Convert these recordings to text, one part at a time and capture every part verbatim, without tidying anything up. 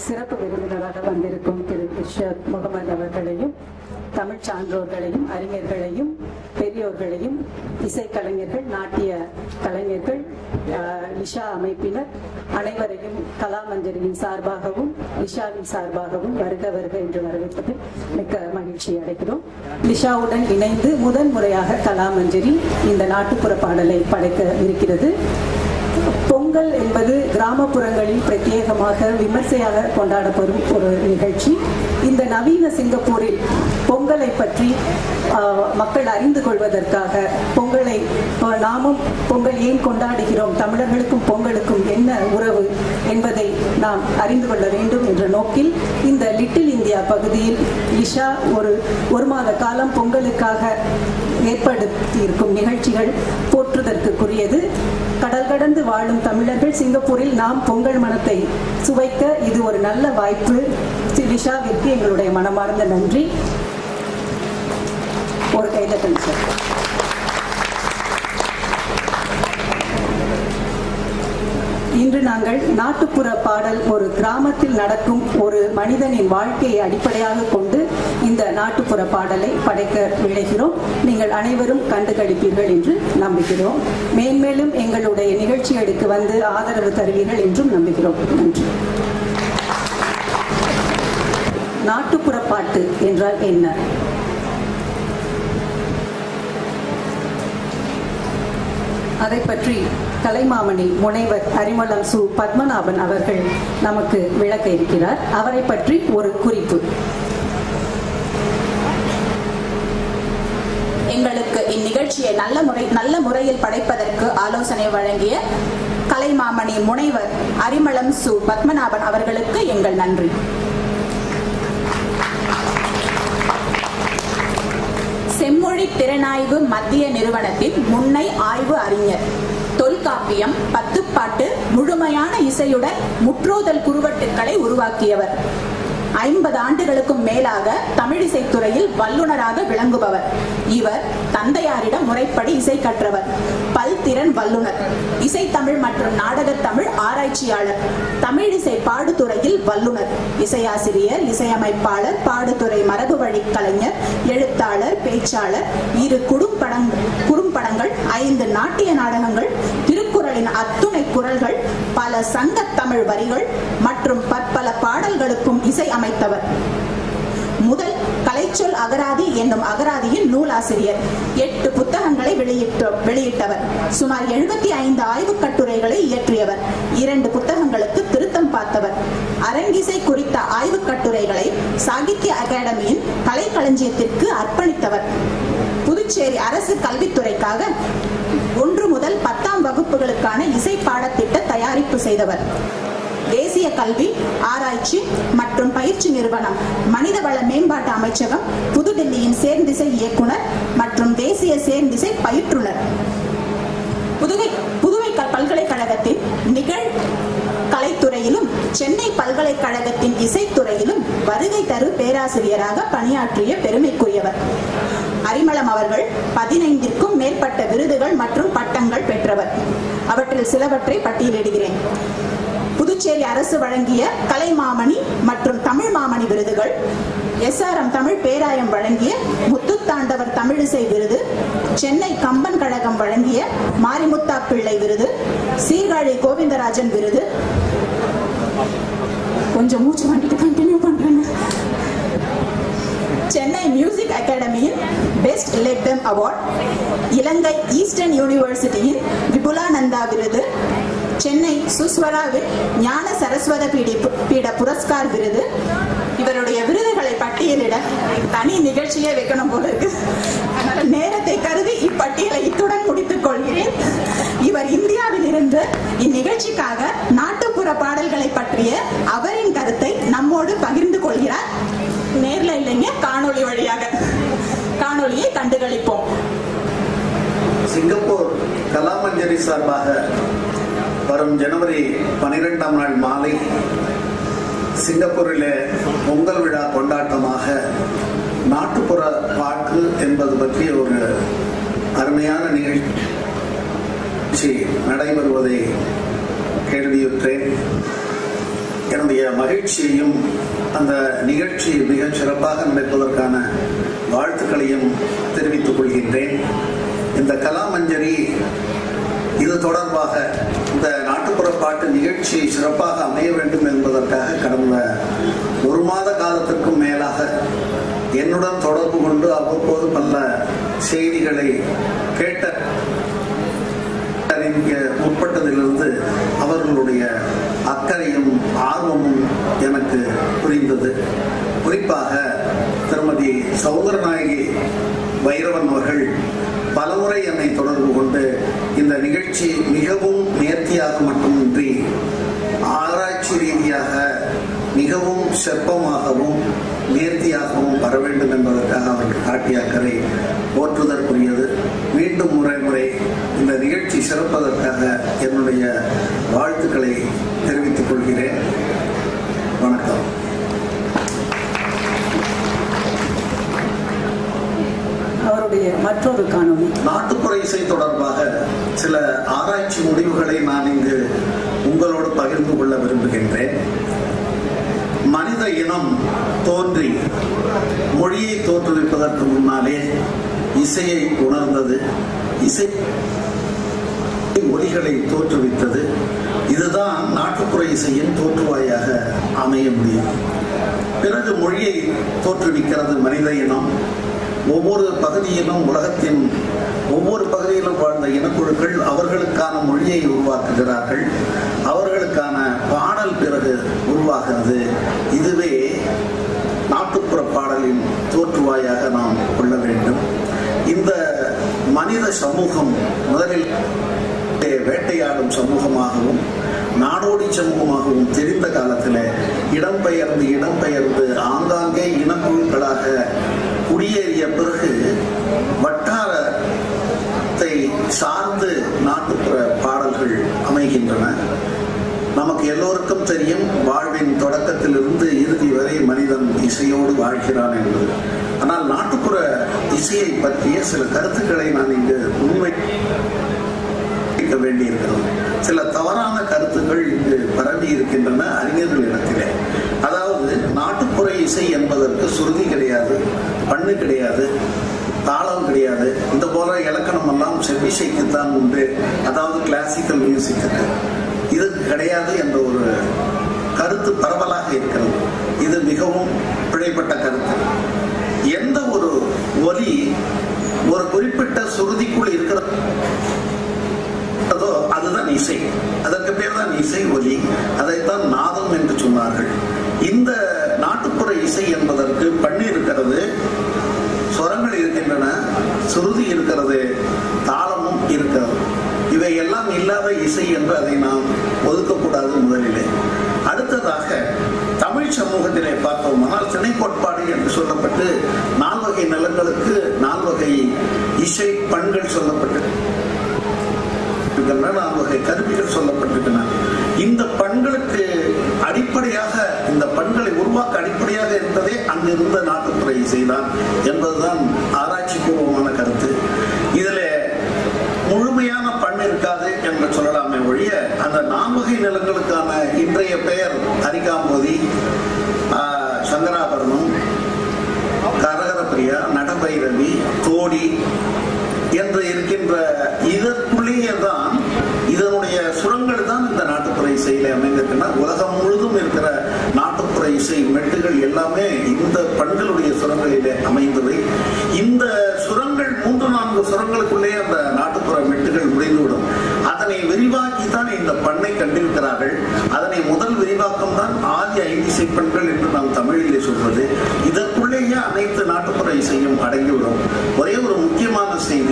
சிறப்பு விருந்தினராக வந்திருக்கும் திரு இர்ஷாத் முகமது அவர்களையும், தமிழ் சான்றோர்களையும், அறிஞர்களையும், பெரியோர்களையும், இசைக்கலைஞர்கள், நாட்டிய கலைஞர்கள், லிஷா அமைப்பினர் அனைவரையும் கலாமஞ்சரியின் சார்பாகவும் லிஷாவின் சார்பாகவும் வருக வருக என்று வரவேற்பதில் மிக்க மகிழ்ச்சி அடைகிறோம். லிஷாவுடன் இணைந்து முதன் முறையாக கலாமஞ்சரி இந்த நாட்டுப்புற பாடலை படைக்க இருக்கிறது. பொங்கல் என்பது கிராமப்புறங்களில் பிரத்யேகமாக விமர்சையாக கொண்டாடப்படும் ஒரு நிகழ்ச்சி. இந்த நவீன சிங்கப்பூரில் பொங்கலை பற்றி மக்கள் அறிந்து கொள்வதற்காக, பொங்கலை நாமும் பொங்கல் ஏன் கொண்டாடுகிறோம், தமிழர்களுக்கும் பொங்கலுக்கும் என்ன உறவு என்பதை நாம் அறிந்து கொள்ள வேண்டும் என்ற நோக்கில் இந்த லிட்டில் இந்தியா பகுதியில் லிஷா ஒரு ஒரு மாத காலம் பொங்கலுக்காக ஏற்படுத்தியிருக்கும் நிகழ்ச்சிகள் போற்றுதற்குரியது. கடல் கடந்து வாழும் தமிழர்கள் சிங்கப்பூரில் நாம் பொங்கல் மனத்தை சுவைக்க இது ஒரு நல்ல வாய்ப்பு. லிஷாவிற்கு எங்களுடைய மனமார்ந்த நன்றி. ஒரு கைதட்டல் சார். இன்று நாங்கள் நாட்டுப்புற பாடல் ஒரு கிராமத்தில் நடக்கும் ஒரு மனிதனின் வாழ்க்கையை அடிப்படையாக கொண்டு இந்த நாட்டுப்புற பாடலை படைக்க விளைகிறோம். நீங்கள் அனைவரும் கண்டுகளிப்பீர்கள் என்று நம்புகிறோம். மேன்மேலும் எங்களுடைய நிகழ்ச்சிகளுக்கு வந்து ஆதரவு தருவீர்கள் என்றும் நம்புகிறோம். நன்றி. நாட்டுப்புற பாட்டு என்றால் என்ன? அதை பற்றி கலைமாமணி முனைவர் அரிமளம் சு பத்மநாபன் அவர்கள் நமக்கு விளக்க இருக்கிறார். அவரை பற்றி ஒரு குறிப்பு. எங்களுக்கு இந்நிகழ்ச்சியை நல்ல முறை நல்ல முறையில் படைப்பதற்கு ஆலோசனை வழங்கிய கலைமாமணி முனைவர் அரிமளம் சு பத்மநாபன் அவர்களுக்கு எங்கள் நன்றி. செம்மொழி திறனாய்வு மத்திய நிறுவனத்தின் முன்னை ஆய்வு அறிஞர், தொல்காப்பியம், பத்துப்பாட்டு, முழுமையான இசையுடன் முற்றோதல் குறுவட்டுக்களை உருவாக்கியவர். ஐம்பது ஆண்டுகளுக்கும் மேலாக தமிழிசைத்துறையில் வல்லுநராக விளங்குபவர். இவர் தந்தையாரிடம் முறைப்படி இசை கற்றவர். பல்திறன் வல்லுனர், இசைத்தமிழ் மற்றும் நாடகத்தமிழ் ஆராய்ச்சியாளர், தமிழிசை பாடுதுறையில் வல்லுனர், இசையாசிரியர், இசையமைப்பாளர், பாடுதுறை மரபு வழி கலைஞர், எழுத்தாளர், பேச்சாளர், இரு குறும்படங் குறும்படங்கள், ஐந்து நாட்டிய நாடகங்கள், திருக்குறளின் அத்துணை குறள்கள், பல சங்க தமிழ் வரிகள் மற்றும் பற்பல பாடல்களுக்கும் இசை அமைத்தவர். முதல் கலைச்சொல் அகராதி என்னும் அகராதியின் நூலாசிரியர். எட்டு புத்தகங்களை வெளியிட்டவர். சுமார் எழுபத்தி ஐந்து ஆய்வு கட்டுரைகளை இயற்றியவர். இரண்டு புத்தகங்களுக்கு திருத்தம் பார்த்தவர். அரங்கிசை குறித்த ஆய்வு கட்டுரைகளை சாகித்ய அகாடமியின் கலைக்களஞ்சியத்திற்கு அர்ப்பணித்தவர். புதுச்சேரி அரசு கல்வித்துறைக்காக ஒன்று முதல் பத்தாம் வகுப்புகளுக்கான இசை பாடத்திட்ட தயாரிப்பு செய்தவர். தேசிய கல்வி ஆராய்ச்சி மற்றும் பயிற்சி நிறுவனம், மனிதவள மேம்பாட்டு அமைச்சகம், புதுடெல்லியின் சேர்ந்திசை இயக்குனர் மற்றும் தேசிய சேர்ந்திசை பயிற்றுனர். புதுவை புதுவை பல்கலைக்கழகத்தின் நிகழ் கலைத்துறையிலும் சென்னை பல்கலைக்கழகத்தின் இசைத்துறையிலும் வருகை தரு பேராசிரியராக பணியாற்றிய பெருமைக்குரியவர். அரிமளம் அவர்கள் பதினைந்திற்கும் மேற்பட்ட விருதுகள் மற்றும் பட்டங்கள் பெற்றவர். அவற்றில் சிலவற்றை பட்டியலிடுகிறேன். புதுச்சேரி அரசு வழங்கிய கலைமாமணி மற்றும் தமிழ் மாமணி விருதுகள், எஸ் ஆர் எம் தமிழ் பேராயம் வழங்கிய முத்துத்தாண்டவர் தமிழிசை விருது, சென்னை கம்பன் கழகம் வழங்கிய மாரிமுத்தா பிள்ளை விருது, சீர்காழி கோவிந்தராஜன் விருது, கொஞ்சம் மூச்சு வாங்கிட்டு கண்டினியூ பண்றேன், சென்னை மியூசிக் அகாடமியின் பெஸ்ட் லெப்டம் அவார்ட், இலங்கை ஈஸ்டர்ன் யூனிவர்சிட்டியின் விபுலானந்தா விருது, சென்னை சுஸ்வராவில் ஞான சரஸ்வத பீட புரஸ்கார் விருது. இவருடைய விருதுகளை பட்டியலிட தனி நிகழ்ச்சியே வைக்கணும் போல இருக்கு. அதனால நேரத்தை கருதி இப்பட்டியலை இத்துடன் முடித்துக் கொள்கிறேன். இவர் இந்தியாவில் இருந்து இந்நிகழ்ச்சிக்காக நாட்டுப்புற பாடல்களை பற்றிய அவரின் கருத்தை நம்மோடு பகிர்ந்து கொள்கிறார். நேர்ல இல்லைங்க, காணொளி வழியாக. காணொளியை கண்டுகளிப்போம். சிங்கப்பூர் கலாமஞ்சரி சார்பாக வரும் ஜனவரி பனிரெண்டாம் நாள் மாலை சிங்கப்பூரிலே பொங்கல் விழா கொண்டாட்டமாக நாட்டுப்புற பாட்டு என்பது பற்றிய ஒரு அருமையான நிகழ்ச்சி நடைபெறுவதை கேள்வியுற்றேன். என்னுடைய மகிழ்ச்சியையும் அந்த நிகழ்ச்சி மிக சிறப்பாக நடப்பதற்கான வாழ்த்துக்களையும் தெரிவித்துக் கொள்கின்றேன். இந்த கலாமஞ்சரி இது தொடர்பாக இந்த நாட்டுப்புற பாட்டு நிகழ்ச்சி சிறப்பாக அமைய வேண்டும் என்பதற்காக கடந்த ஒரு மாத காலத்திற்கும் மேலாக என்னுடன் தொடர்பு கொண்டு அவ்வப்போது பல செய்திகளை கேட்ட முற்பட்டதிலிருந்து அவர்களுடைய அக்கறையும் ஆர்வமும் எனக்கு புரிந்தது. குறிப்பாக திருமதி சௌந்தரநாயகி வைரவன் அவர்கள் பலமுறை என்னை தொடர்பு கொண்டு இந்த நிகழ்ச்சி மிகவும் நேர்த்தியாக மட்டுமின்றி ஆராய்ச்சி ரீதியாக மிகவும் சிற்பமாகவும் நேர்த்தியாகவும் வர வேண்டும் என்பதற்காக அவர்கள் காட்டிய அக்கறை போற்றுதற்குரியது. மீண்டும் முறை முறை இந்த நிகழ்ச்சி சிறப்பதற்காக என்னுடைய வாழ்த்துக்களை தெரிவித்துக் கொள்கிறேன். வணக்கம். அவருடைய மற்றொரு காணொளி. நாட்டுப்புற இசை தொடர்பாக சில ஆராய்ச்சி முடிவுகளை நான் இங்கு உங்களோடு பகிர்ந்து கொள்ள விரும்புகின்றேன். மனித இனம் தோன்றி மொழியை தோற்றுவிப்பதற்கு முன்னாலே இசையை உணர்ந்தது, இசை ஒலிகளை தோற்றுவித்தது. இதுதான் நாட்டுப்புற இசையின் தோற்றுவாயாக அமைய முடியும். பிறகு மொழியை தோற்றுவிக்கிறது மனித இனம். ஒவ்வொரு பகுதியிலும் உலகத்தின் ஒவ்வொரு பகுதியிலும் வாழ்ந்த இனக்குழுக்கள் அவர்களுக்கான மொழியை உருவாக்குகிறார்கள். அவர்களுக்கான பாடல் பிறகு உருவாகிறது. இதுவே நாட்டுப்புற பாடலின் தோற்றுவாயாக நாம் கொள்ள வேண்டும். இந்த மனித சமூகம் முதலில் வேட்டையாடும் சமூகமாகவும் நாடோடி சமூகமாகவும் தெரிந்த காலத்தில் இடம்பெயர்ந்து இடம்பெயர்ந்து ஆங்காங்கே இனக்குழுக்களாக குடியேறிய பிறகு வட்டாரத்தை சார்ந்து நாட்டுப்புற பாடல்கள் அமைகின்றன. நமக்கு எல்லோருக்கும் தெரியும், வாழ்வின் தொடக்கத்திலிருந்து இறுதி வரை மனிதன் இசையோடு வாழ்கிறான் என்பது. ஆனால் நாட்டுப்புற இசையை பற்றிய சில கருத்துக்களை நான் இங்கு முன்வை வேண்டியிருக்கிறது. சில தவறான கருத்துக்கள் இங்கு பரவி இருக்கின்றன அறிஞர்களிடத்திலே. அதாவது நாட்டுப்புற இசை என்பதற்கு சுருதி கிடையாது, பண்ணு கிடையாது, தாளம் கிடையாது, இந்த போல இலக்கணம் எல்லாம் செவ்விசைக்குத்தான் உண்டு, அதாவது கிளாசிக்கல் மியூசிக்கு இது கிடையாது என்ற ஒரு கருத்து பரவலாக இருக்கிறது. இது மிகவும் பிழைப்பட்ட கருத்து. எந்த ஒரு ஒலி ஒரு குறிப்பிட்ட சுருதிக்குள் இருக்கிறது அதுதான் இசை. அதற்கு பேர் தான் இசை ஒலி. அதைத்தான் நாதம் என்று சொன்னார்கள். இந்த நாட்டுப்புற இசை என்பதற்கு பண்ணி இருக்கிறது, ஸ்வரங்கள் இருக்கின்றன, சுருதி இருக்கிறது, தாளமும் இருக்கிறது. இவை எல்லாம் இல்லாத இசை என்று அதை நாம் ஒதுக்கக்கூடாது முதலிலே. அடுத்ததாக தமிழ் சமூகத்திலே பார்த்தோம்னால் திணை கோட்பாடு என்று சொல்லப்பட்டு நால்வகை நிலங்களுக்கு நால்வகை இசை பண்கள் சொல்லப்பட்டு நால்வகை கருவிகள் சொல்லப்பட்டிருக்கின்றன. இந்த பண்களுக்கு அடிப்படையாக இந்த பண்களை உருவாக்க அடிப்படையாக இருந்ததே அங்கிருந்த நாட்டுப்புற இசைதான் என்பதுதான் ஆராய்ச்சி பூர்வமான கருத்து. இதுல முழுமையான பண் இருக்காது என்று சொல்லலாமே ஒழிய அந்த நான்வகை நிலங்களுக்கான இன்றைய பெயர் அரிகாம்போதி, சங்கராபரணம், கரகரப்பிரியா, நடபைரவி, தோடி என்று இருக்கின்ற இதற்குள்ளேயே தான் இதனுடைய சுரங்கள் தான் இந்த நாட்டுப்புற இசையில அமைந்திருக்கின்றன. உலகம் முழுதும் இருக்கிற நாட்டுப்புற இசை மெட்டுகள் எல்லாமே இந்த பண்களுடைய சுரங்களிலே அமைந்தவை. இந்த சுரங்கள் மூன்று நான்கு சுரங்களுக்குள்ளே அந்த நாட்டுப்புற மெட்டுகள் முடிந்துவிடும். அதனை விரிவாக்கி தான் இந்த பண்ணை கண்டிருக்கிறார்கள். அதனை முதல் விரிவாக்கம் தான் ஆதி ஐந்திசை பண்கள் என்று நாம் தமிழிலே சொல்வது. இதற்குள்ளேயே அனைத்து நாட்டுப்புற இசையும் அடங்கிவிடும். ஒரே ஒரு முக்கியமான செய்தி,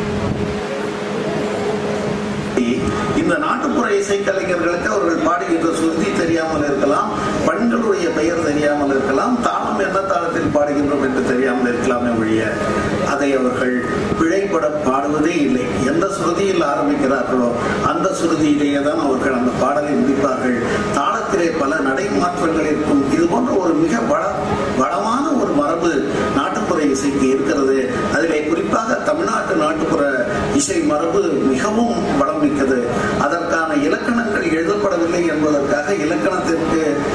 இந்த நாட்டுப்புற இசை கலைஞர்களுக்கு அவர்கள் பாடுகின்ற சுருதி தெரியாமல் இருக்கலாம், பண்களுடைய பெயர் தெரியாமல் இருக்கலாம், தாளம் என்ன தாளத்தில் பாடுகின்றோம் என்று தெரியாமல் இருக்கலாமே ஒழிய அதை அவர்கள் பிழைப்பட பாடுவதே இல்லை. எந்த சுருதியில் ஆரம்பிக்கிறார்களோ அந்த சுருதியிலேயே தான் அவர்கள் அந்த பாடலை முடிப்பார்கள். தாளத்திலே பல நடைமாற்றங்கள் இருக்கும். இது போன்ற ஒரு மிக வள வளமான ஒரு மரபு நாட்டுப்புற இசைக்கு இருக்கிறது. அதிலே குறிப்பாக தமிழ்நாட்டு நாட்டுப்புற இசை மரபு மிகவும் வளம் மிக்கது. அதற்கான இலக்கணங்கள் எழுதப்படவில்லை என்பதற்காக இலக்கணத்திற்கு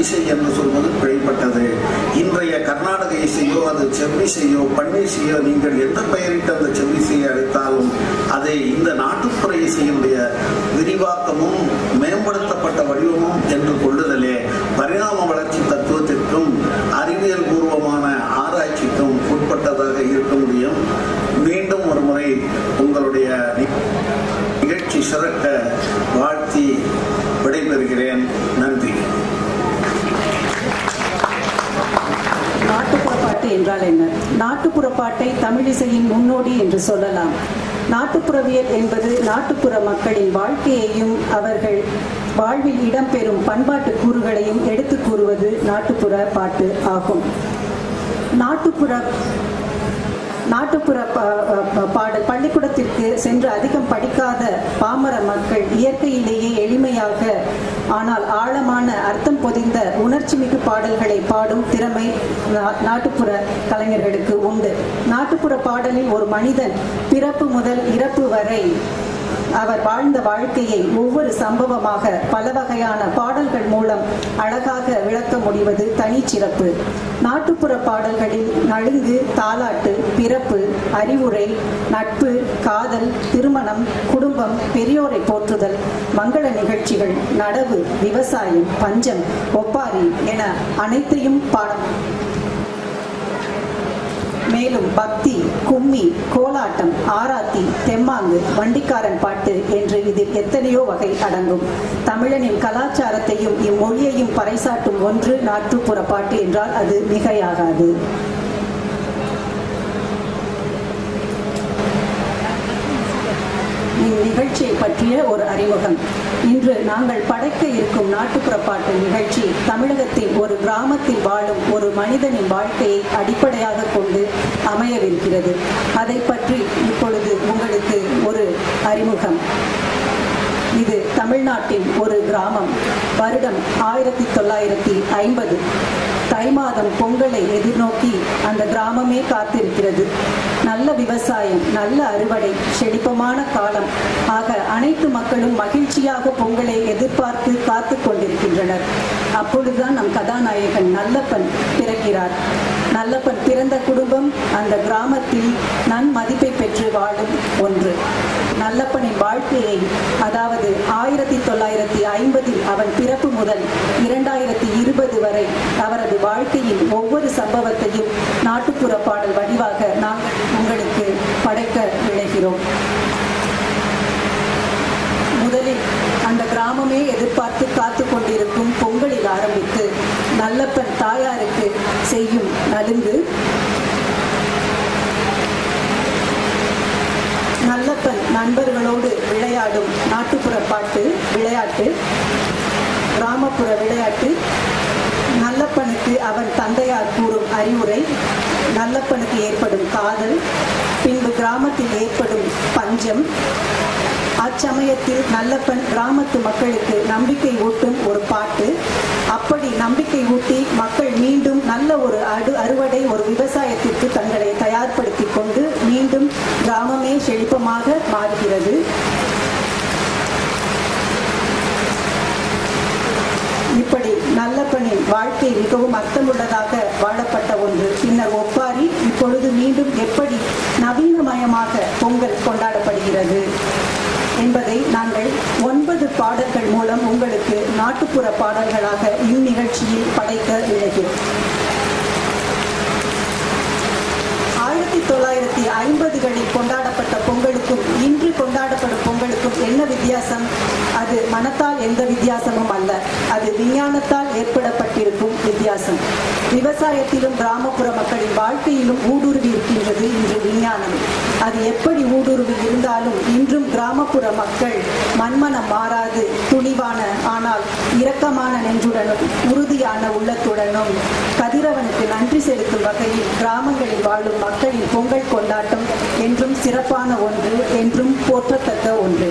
இசை என்று சொல்வது பிழைப்பட்டது. இன்றைய கர்நாடக இசையோ அது செவ்விசையோ பன்னிசையோ நீங்கள் எந்த பெயரிட்டு அந்த செவ்விசையை அழைத்தாலும் அதை இந்த நாட்டுப்புற இசையினுடைய விரிவாக்கமும் மேம்படுத்தப்பட்ட வடிவமும் என்று கொள்ளுதலே பரிணாம வளர்ச்சி தத்துவத்திற்கும் அறிவியல் பூர்வமான ஆராய்ச்சிக்கும் உட்பட்டதாக இருக்க முடியும். மீண்டும் ஒரு முறை உங்களுடைய நிகழ்ச்சி சிறக்க வாழ்த்தி விடைபெறுகிறேன். நன்றி. நாட்டுப்புற பாட்டு என்றால் என்ன? நாட்டுப்புற பாட்டை தமிழிசையின் முன்னோடி என்று சொல்லலாம். நாட்டுப்புறவியல் என்பது நாட்டுப்புற மக்களின் வாழ்க்கையையும் அவர்கள் வாழ்வில் இடம்பெறும் பண்பாட்டு கூறுகளையும் எடுத்து கூறுவது நாட்டுப்புற பாட்டு ஆகும். நாட்டுப்புற நாட்டுப்புற பாடல் பள்ளிக்கூடத்திற்கு சென்று அதிகம் படிக்காத பாமர மக்கள் இயற்கையிலேயே எளிமையாக ஆனால் ஆழமான அர்த்தம் பொதிந்த உணர்ச்சி மிகு பாடல்களை பாடும் திறமை நாட்டுப்புற கலைஞர்களுக்கு உண்டு. நாட்டுப்புற பாடலில் ஒரு மனிதன் பிறப்பு முதல் இறப்பு வரை அவர் வாழ்ந்த வாழ்க்கையை ஒவ்வொரு சம்பவமாக பல வகையான பாடல்கள் மூலம் அழகாக விளக்க முடிவது தனிச்சிறப்பு. நாட்டுப்புற பாடல்களில் நலுங்கு, தாலாட்டு, பிறப்பு, அறிவுரை, நட்பு, காதல், திருமணம், குடும்பம், பெரியோரை போற்றுதல், மங்கள நிகழ்ச்சிகள், நடவு, விவசாயம், பஞ்சம், ஒப்பாரி என அனைத்தையும் பாடம். மேலும் பக்தி, கும்மி, கோலாட்டம், ஆராத்தி, தெம்மாங்கு, வண்டிக்காரன் பாட்டு என்று இதில் எத்தனையோ வகை அடங்கும். தமிழனின் கலாச்சாரத்தையும் இம்மொழியையும் பறைசாட்டும் ஒன்று நாட்டுப்புற பாட்டு என்றால் அது மிகையாகாது. இந்நிகழ்ச்சியை பற்றிய ஒரு அறிமுகம். இன்று நாங்கள் படைக்க இருக்கும் நாட்டுப்புற பாட்டு நிகழ்ச்சி தமிழகத்தின் ஒரு கிராமத்தில் வாழும் ஒரு மனிதனின் வாழ்க்கையை அடிப்படையாக கொண்டு அமையவிருக்கிறது. அதை பற்றி இப்பொழுது உங்களுக்கு ஒரு அறிமுகம். இது தமிழ்நாட்டின் ஒரு கிராமம். வருடம் ஆயிரத்தி தொள்ளாயிரத்தி ஐம்பது. தை மாதம் பொங்கலை எதிர்நோக்கி அந்த கிராமமே காத்திருக்கிறது. நல்ல விவசாயம், நல்ல அறுவடை, செழிப்பமான காலம் ஆக அனைத்து மக்களும் மகிழ்ச்சியாக பொங்கலை எதிர்பார்த்து காத்து கொண்டிருக்கின்றனர். அப்பொழுதுதான் நம் கதாநாயகன் நல்லப்பன் பிறக்கிறார். நல்லப்பன் பிறந்த குடும்பம் அந்த கிராமத்தில் நன்மதிப்பை பெற்று வாழும் ஒன்று. நல்லப்பனின் வாழ்க்கையை, அதாவது ஆயிரத்தி தொள்ளாயிரத்தி ஐம்பதில் அவன் பிறப்பு முதல் இரண்டாயிரத்தி இருபது வரை அவரது வாழ்க்கையின் ஒவ்வொரு சம்பவத்தையும் நாட்டுப்புற பாடல் வடிவாக நாங்கள் உங்களுக்கு படைக்க விளைகிறோம். முதலில் அந்த கிராமமே எதிர்பார்த்து காத்து கொண்டிருக்கும் பொங்கலில் ஆரம்பித்து நல்லப்பன் தாயாருக்கு செய்யும் நலுங்கு, நல்லப்பன் நண்பர்களோடு விளையாடும் நாட்டுப்புற பாட்டு விளையாட்டு, கிராமப்புற விளையாட்டு, நல்லப்பனுக்கு அவன் தந்தையார் கூறும் அறிவுரை, நல்லப்பனுக்கு ஏற்படும் காதல், பின்பு கிராமத்தில் ஏற்படும் பஞ்சம், அச்சமயத்தில் நல்லப்பன் கிராமத்து மக்களுக்கு நம்பிக்கை ஊட்டும் ஒரு பாட்டு. அப்படி நம்பிக்கை ஊட்டி மக்கள் மீண்டும் நல்ல ஒரு அடு அறுவடை ஒரு விவசாயத்திற்கு தங்களை தயார்படுத்தி கொண்டு மீண்டும் கிராமமே செழிப்பமாக மாறுகிறது. இப்படி நல்லப்பனின் வாழ்க்கை மிகவும் அர்த்தமுள்ளதாக வாழப்பட்ட ஒன்று. பின்னர் ஒப்பாரி. இப்பொழுது மீண்டும் எப்படி நவீனமயமாக பொங்கல் கொண்டாடப்படுகிறது என்பதை நாங்கள் ஒன்பது பாடல்கள் மூலம் உங்களுக்கு நாட்டுப்புற பாடல்களாக இந்நிகழ்ச்சியில் படைக்க விளைகிறோம். ஆயிரத்தி தொள்ளாயிரத்தி ஐம்பதுகளில் கொண்டாடப்பட்ட பொங்கலுக்கும் இன்று கொண்டாடப்படும் பொங்கலுக்கும் என்ன வித்தியாசம்? அது மனத்தால் எந்த வித்தியாசமும் அல்ல, அது விஞ்ஞானத்தால் ஏற்படப்பட்டிருக்கும் வித்தியாசம். விவசாயத்திலும் கிராமப்புற மக்களின் வாழ்க்கையிலும் ஊடுருவி இருக்கின்றது இன்று விஞ்ஞானம். அது எப்படி ஊடுருவி இருந்தாலும் இன்றும் கிராமப்புற மக்கள் மண்மனம் மாறாது துணிவான ஆனால் இரக்கமான நெஞ்சுடனும் உறுதியான உள்ளத்துடனும் கதிரவனுக்கு நன்றி செலுத்தும் வகையில் கிராமங்களில் வாழும் மக்களின் பொங்கல் கொண்டாட்டம் என்றும் சிறப்பான ஒன்று, என்றும் போற்றத்தக்க ஒன்று.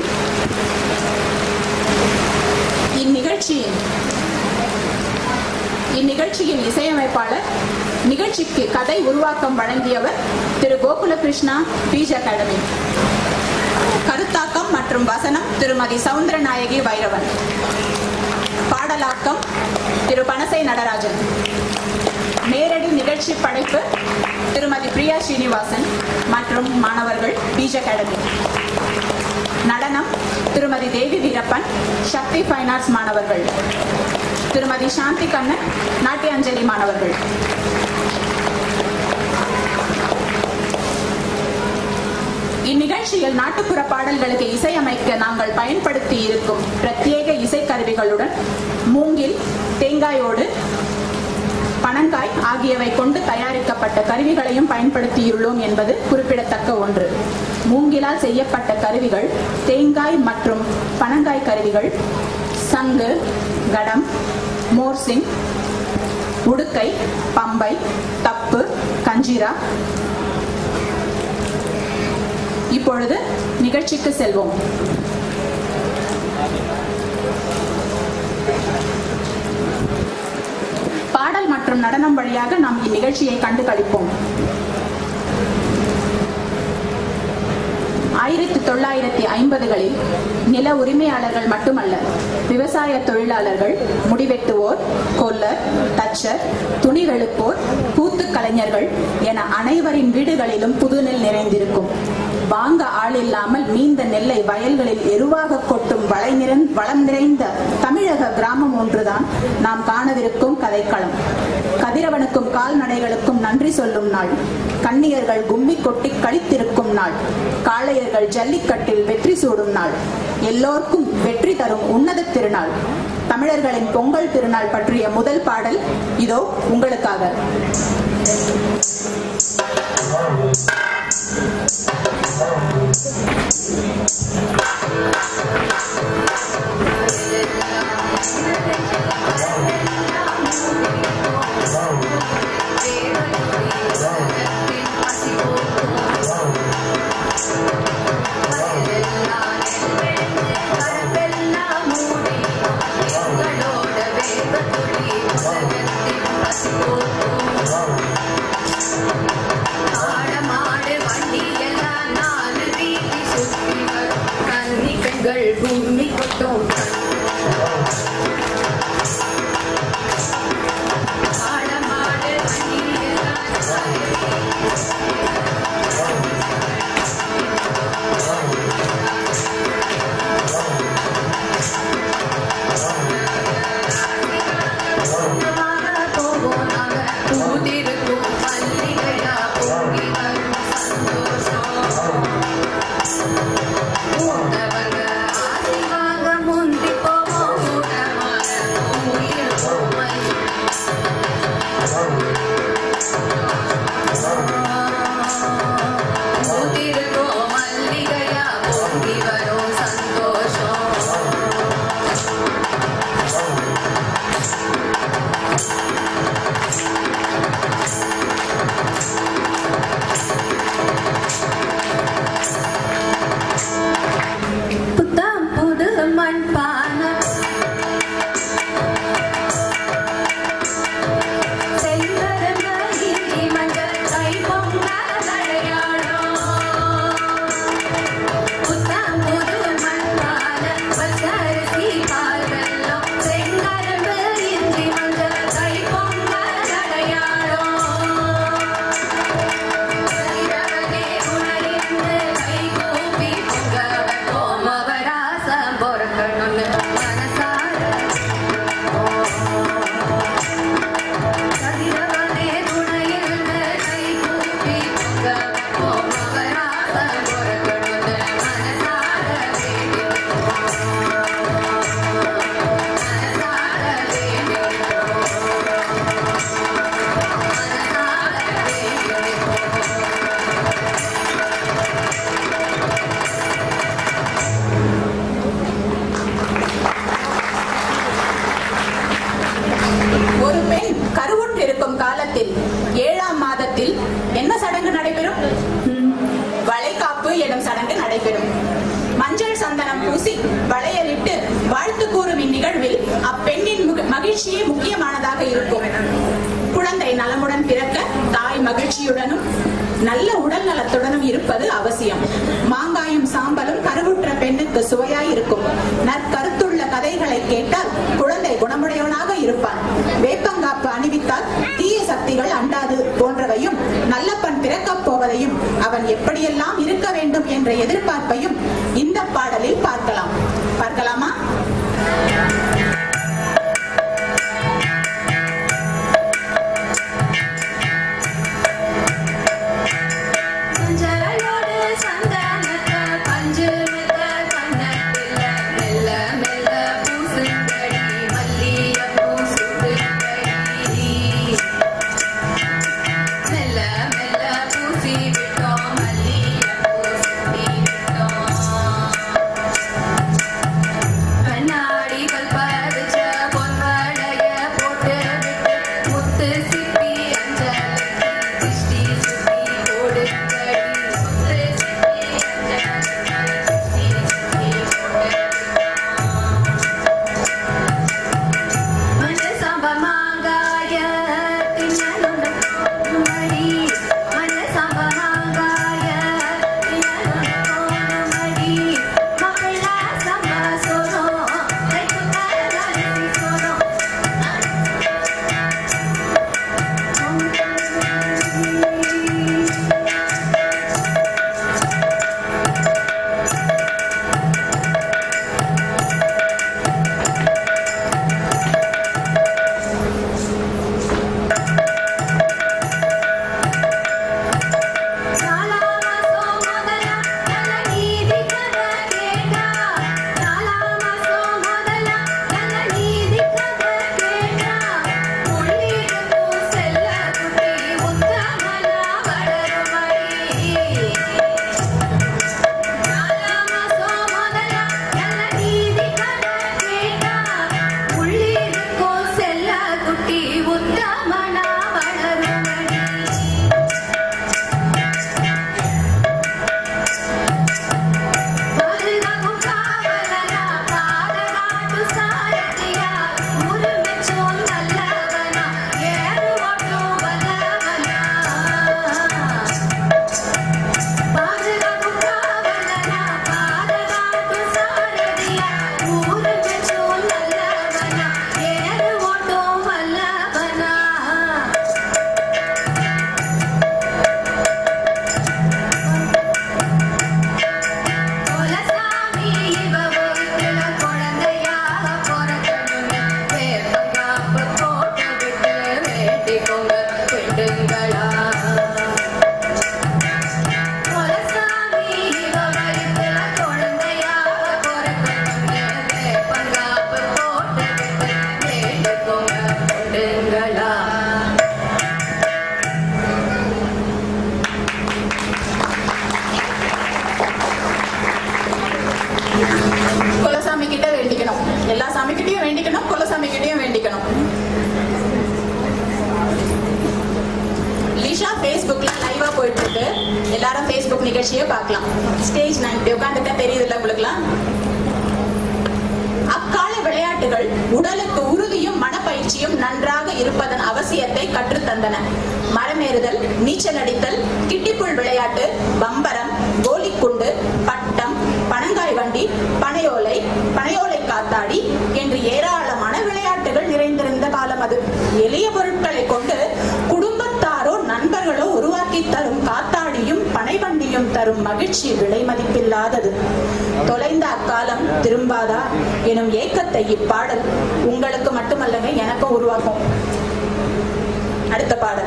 இந்நிகழ்ச்சியின் இந்நிகழ்ச்சியின் இசையமைப்பாளர், நிகழ்ச்சிக்கு கதை உருவாக்கம் வழங்கியவர் திரு கோகுலகிருஷ்ணா, பீஜ் அகாடமி. கருத்தாக்கம் மற்றும் வசனம் திருமதி சவுந்தரநாயகி வைரவன். பாடலாக்கம் திரு பனசை நடராஜன். நேரடி நிகழ்ச்சி படைப்பு திருமதி பிரியா ஸ்ரீனிவாசன் மற்றும் மாணவர்கள் பீஜ் அகாடமி. நடனம் திருமதி தேவி வீரப்பன், சக்தி ஃபைன் ஆர்ட்ஸ் மாணவர்கள். திருமதி சாந்தி கண்ணன், நாட்டியாஞ்சலி மாணவர்கள். இந்நிகழ்ச்சியில் நாட்டுப்புற பாடல்களுக்கு இசையமைக்க நாங்கள் பயன்படுத்தி இருக்கும் பிரத்யேக இசைக்கருவிகளுடன் மூங்கில், தேங்காயோடு, பனங்காய் ஆகியவை கொண்டு தயாரிக்கப்பட்ட கருவிகளையும் பயன்படுத்தியுள்ளோம் என்பது குறிப்பிடத்தக்க ஒன்று. மூங்கிலால் செய்யப்பட்ட கருவிகள் தேங்காய் மற்றும் பனங்காய் கருவிகள் சங்கு, கடம், மோர்சிங், உடுக்கை, பம்பை, தப்பு, கஞ்சிரா. இப்பொழுது நிகழ்ச்சிக்கு செல்வோம். பாடல் மற்றும் நடனம் வழியாக நாம் இந்நிகழ்ச்சியை கண்டு களிப்போம். ஆயிரத்தி தொள்ளாயிரத்தி ஐம்பதுகளில் நில உரிமையாளர்கள் மட்டுமல்ல, விவசாய தொழிலாளர்கள், முடிவெட்டுவோர், கொல்லர், தச்சர், துணி வெளுப்போர், கூத்து கலைஞர்கள் என அனைவரின் வீடுகளிலும் புதுநெல் நிறைந்திருக்கும். வாங்க ஆள் இல்லாமல் மீந்த நெல்லை வயல்களில் எருவாக கொட்டும் வளம் நிறைந்த தமிழக கிராமம் ஒன்றுதான் நாம் காணவிருக்கும் கதைக்களம். கதிரவனுக்கும் கால்நடைகளுக்கும் நன்றி சொல்லும் நாள், கன்னியர்கள் கும்மி கொட்டி கழித்திருக்கும் நாள், காளையர்கள் ஜல்லிக்கட்டில் வெற்றி சூடும் நாள், எல்லோருக்கும் வெற்றி தரும் உன்னத திருநாள். தமிழர்களின் பொங்கல் திருநாள் பற்றிய முதல் பாடல் இதோ உங்களுக்காக. பூமி கொட்டும் நல்ல உடல் நலத்துடனும் இருப்பது அவசியம். மாங்காயும் சாம்பலும் கருவுற்ற பெண்ணுக்கு சுவையாய் இருக்கும். நற்கருத்துள்ள கதைகளை கேட்டால் குழந்தை என்ற எதிர்பார்ப்பையும் இந்த பாடலில் பார்க்கலாம். பார்க்கலாமா? குலசாமி கிட்ட வேண்டிக்கணும். எல்லா சாமி கிட்டயும் வேண்டிக்கணும், குலசாமி கிட்டயும் வேண்டிக்கணும். லிஷா Facebookல லைவா போயிட்டு இருக்கு. எல்லாரும் Facebook நிகழ்ச்சியை பார்க்கலாம். ஸ்டேஜ் நைன் உட்காந்துட்டா தெரியுதுல்ல உங்களுக்குலாம். அக்கால விளையாட்டுகள் உடலுக்கு உறுதியும் மனப்பயிற்சியும் நன்றாக இருப்பதன் அவசியத்தை கற்றுத்தந்தன. மரமேறுதல், நீச்சல் அடித்தல், கிட்டிப்புள் விளையாட்டு, பம்பரம், கோலிக்குண்டு, பட்டம், பனங்காய் வண்டி, பனையோலை, பனையோலை காத்தாடி என்று ஏராளமான விளையாட்டுகள் நிறைந்திருந்த காலம் அது. எளிய பொருட்களை கொண்டு குடும்பத்தாரோ நண்பர்களோ உருவாக்கி தரும் காத்தாடியும் பனைவண்டியும் தரும் மகிழ்ச்சி விலை மதிப்பில்லாதது. தொலைந்த அக்காலம் திரும்பாதா எனும் ஏக்கத்தை இப்பாடல் உங்களுக்கு மட்டுமல்லவே எனக்கும் உருவாக்கும். அடுத்த பாடல்.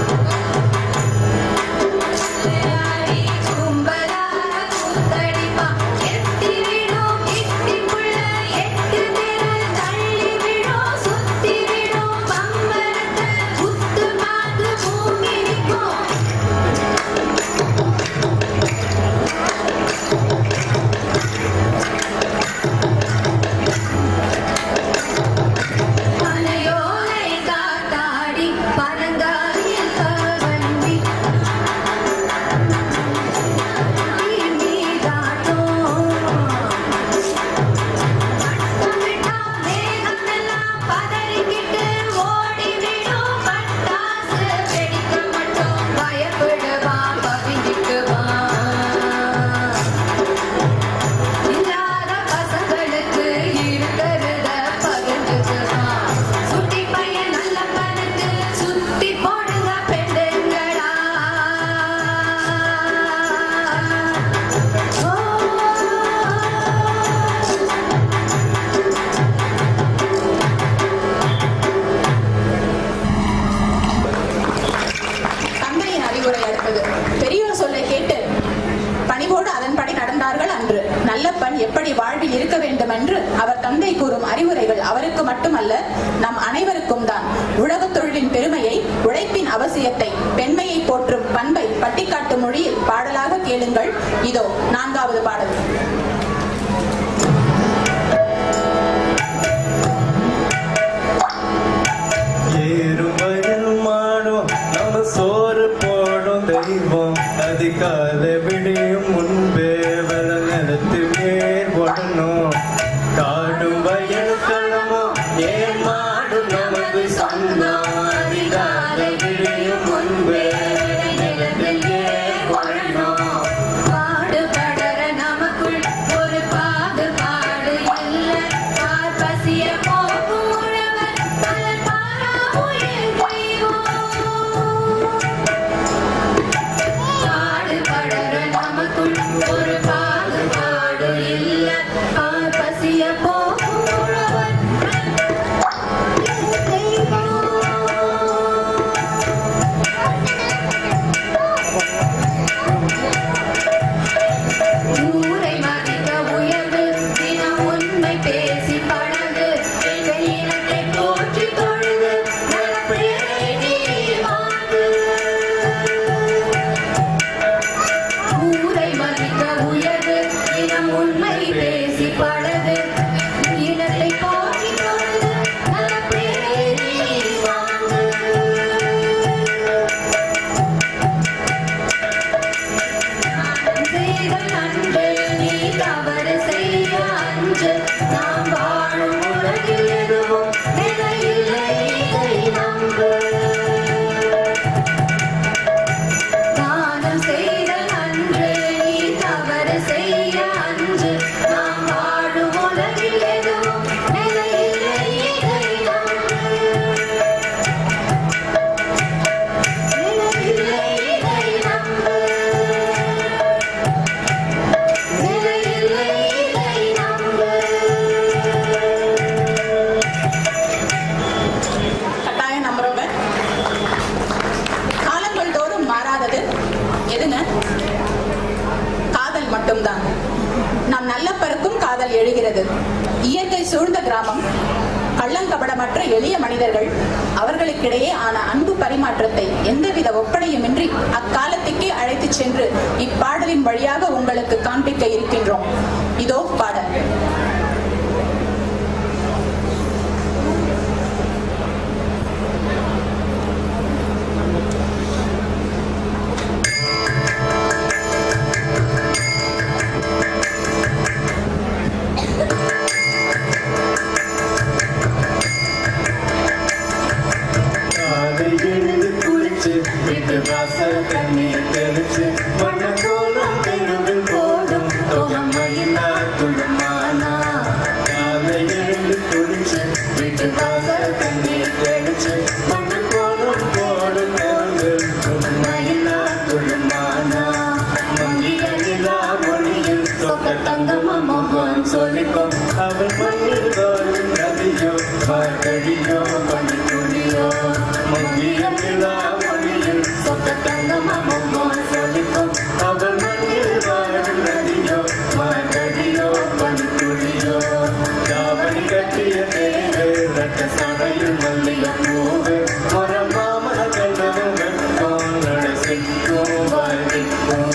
கும்பலா கூத்தடிப்பா எனக்கும் தான். உழவு தொழிலின் பெருமையை, உழைப்பின் அவசியத்தை, பெண்மையை போற்றும் பண்பை பட்டிக்காட்டு மொழியில் பாடலாக கேளுங்கள். இதோ நான்காவது பாடல். சோறு போடும் தெய்வம் அதிகாலை விடியும் முன்பே வர நிலத்து மேல் ஓடணும். காடும் வயல் களமும் ஏன் மாடும் நமது சொந்தம். அதிகாலை விடியும் முன்பே நிலத்தில் ஏன் ஓடணும். பாடுபடற நமக்குள் ஒரு பாகுபாடு இல்லை. பார் பசிய போகும் உழவர் பலர் பாரா உயிர் தெய்வம். பாடுபடற நமக்குள் ஒரு பாகுபாடு இல்லை. பார் பசிய போகும் உழவர் ஊரை மதிக்க உயர்வு தினம் உண்மை பேசி பழகு. எங்கள் இனத்தை போற்றி தொழுது நற்பெயரை நீ வாங்கு. ஊரை மதிக்க உயர்வு தினம் உண்மை பேசி பழகு. இனத்தை போற்றி தொழுது நற்பெயரை நீ வாங்கு. செய்தல் அன்று நீ தவறு செய்ய அன்று. நாம் வாழும் உலகில் எதுவும் நிலையில்லை, இதை நம்பு. தானம் செய்தல் அன்று நீ தவறு செய்ய அன்று. நாம் வாழும் உலகில் எதுவும் நிலையில்லை, இதை நம்பு. நிலையில்லை, இதை நம்பு. நிலையில்லை, இதை நம்பு. கட்டாயம் நம்புறவங்க. காலங்கள் தோறும் மாறாதது எதுங்க? காதல் மட்டும்தான். நாம் நல்லப்பருக்கும் காதல் எழுகிறது. இயற்கை சூழ்ந்த கிராமம், கள்ளங்கபடமற்ற எளிய மனிதர்கள், அவர்களுக்கிடையே ஆன அன்பு பரிமாற்றத்தை எந்தவித ஒப்பனையுமின்றி அக்காலத்துக்கே அழைத்துச் சென்று இப்பாடலின் வழியாக உங்களுக்கு காண்பிக்க இருக்கின்றோம். இதோ பாடல். காலை எழுந்து குளிச்சு வீட்டு வாசல் தண்ணீர் தெளிச்சு மண்ண கோலம் தெருவில் போடும் தொகமையினா துளமானா. காலை எழுந்து குளிச்சு வீட்டு வாசல் தண்ணீர் தெளிச்சு மண்ண கோலம் போடும் தெருவில் தொகமையினா துளமானா. மங்கிய நிலா மொழியில் சொக்க தங்கம முகம் சொல்லிக்கும். அவள் மண்ணில் தோறும் நதியோ வாய்க்கடியோ பனித்துளியோ. மங்கிய நிலா மொழியில் சொக்க தங்கம முகம் சொல்லிக்கும். அவள் மண்ணில் வாழும் நதியோ வாய்க்கடியோ பனித்துளியோ. காவடி கட்டிய தேவே ரட்ட சடையில் மல்லிய பூவே. மரமாமன கண்டதும் வெட்கம் நடசிக்கும் வாழ்விக்கும்.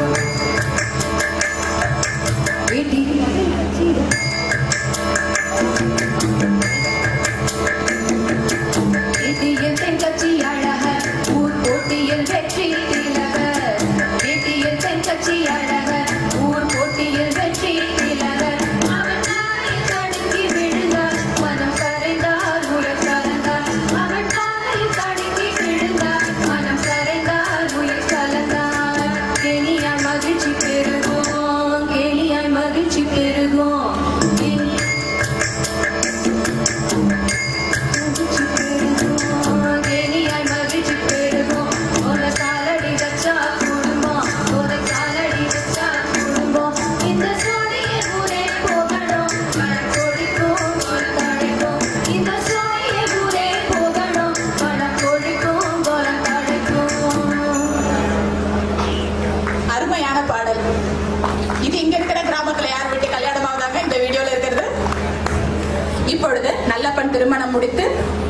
இடியில் தென்கட்சி அழகர் ஊர் போட்டியில் வெற்றி திலகர். இடியில் தென்கட்சி அழகர் ஊர் போட்டியில் வெற்றி திலகர். அவன் நாளில் தடுக்கி விழுந்தார், மனம் கரைந்தார், உலர் கலந்தார்.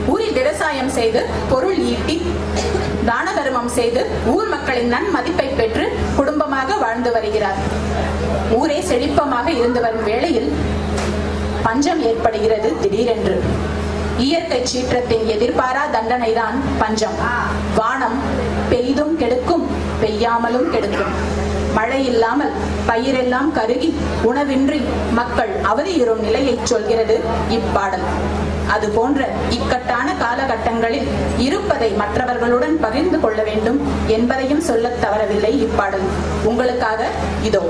ஊரில் விவசாயம் செய்து பொருள் ஈட்டி தான தர்மம் செய்து ஊர் மக்களின் நன்மதிப்பை பெற்று குடும்பமாக வாழ்ந்து வருகிறார். ஊரே செழிப்பமாக இருந்து வரும் வேளையில் பஞ்சம் ஏற்படுகிறது திடீரென்று. இயற்கை சீற்றத்தின் எதிர்பாரா தண்டனைதான் பஞ்சம். வானம் பெய்தும் கெடுக்கும், பெய்யாமலும் கெடுக்கும். மழை இல்லாமல் பயிரெல்லாம் கருகி உணவின்றி மக்கள் அவதியுறும் நிலையை சொல்கிறது இப்பாடல். அது போன்ற இக்கட்டான காலகட்டங்களில் இருப்பதை மற்றவர்களுடன் பகிர்ந்து கொள்ள வேண்டும் என்பதையும் சொல்ல தவறவில்லை இப்பாடல். உங்களுக்காக இதோ.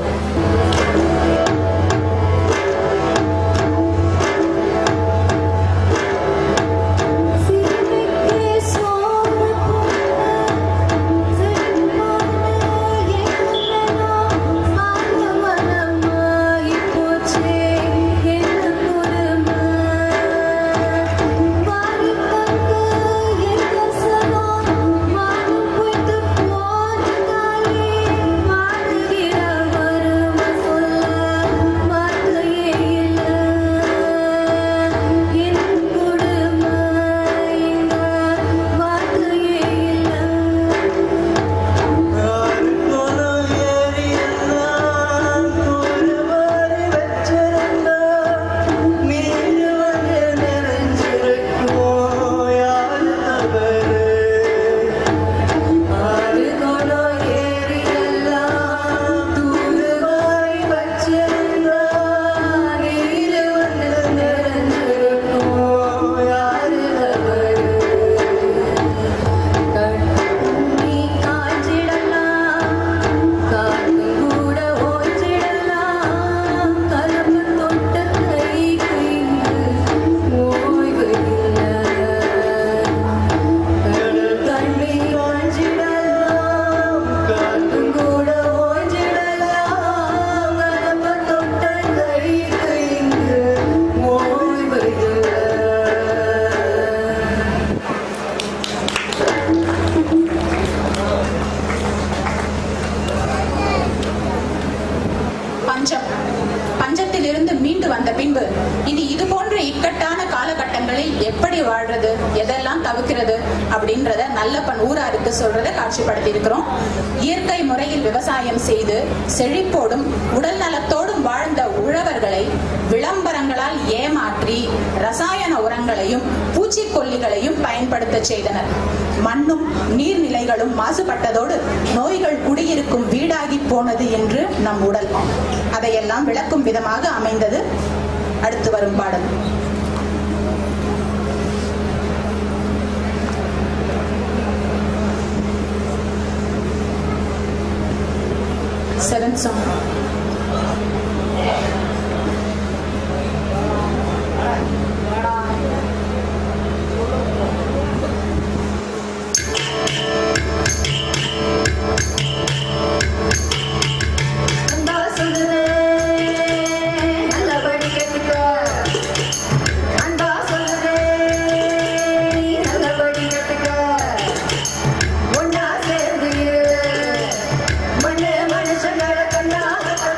பஞ்சம் பஞ்சத்திலிருந்து மீண்டு வந்த பின்பு இனி இது போன்ற இக்கட்டான காலகட்டங்களில் எப்படி வாழ்றது, எதெல்லாம் தவிர்க்கிறது அப்படின்றத நல்லப்பன் ஊராருக்கு சொல்றத காட்சிப்படுத்தி இருக்கிறோம். இயற்கை முறையில் விவசாயம் செய்து செழிப்போடும் உடல் நலத்தோடும் வாழ்ந்த உழவர்களை விளம்பரங்களால் ஏமாற்றி ரசாயன உரங்களையும் பூச்சிக்கொல்லிகளையும் பயன்படுத்த செய்தனர். மண்ணும் நீர்நிலைகளும் மாசுபட்டதோடு நோய்கள் குடியிருக்கும் வீடாகி போனது என்று நம் உடல். அதையெல்லாம் விளக்கும் விதமாக அமைந்தது அடுத்து வரும் பாடல். Seventh song. ஒன்னா சேர்ந்து மண்ணு மனுஷங்களை கண்டா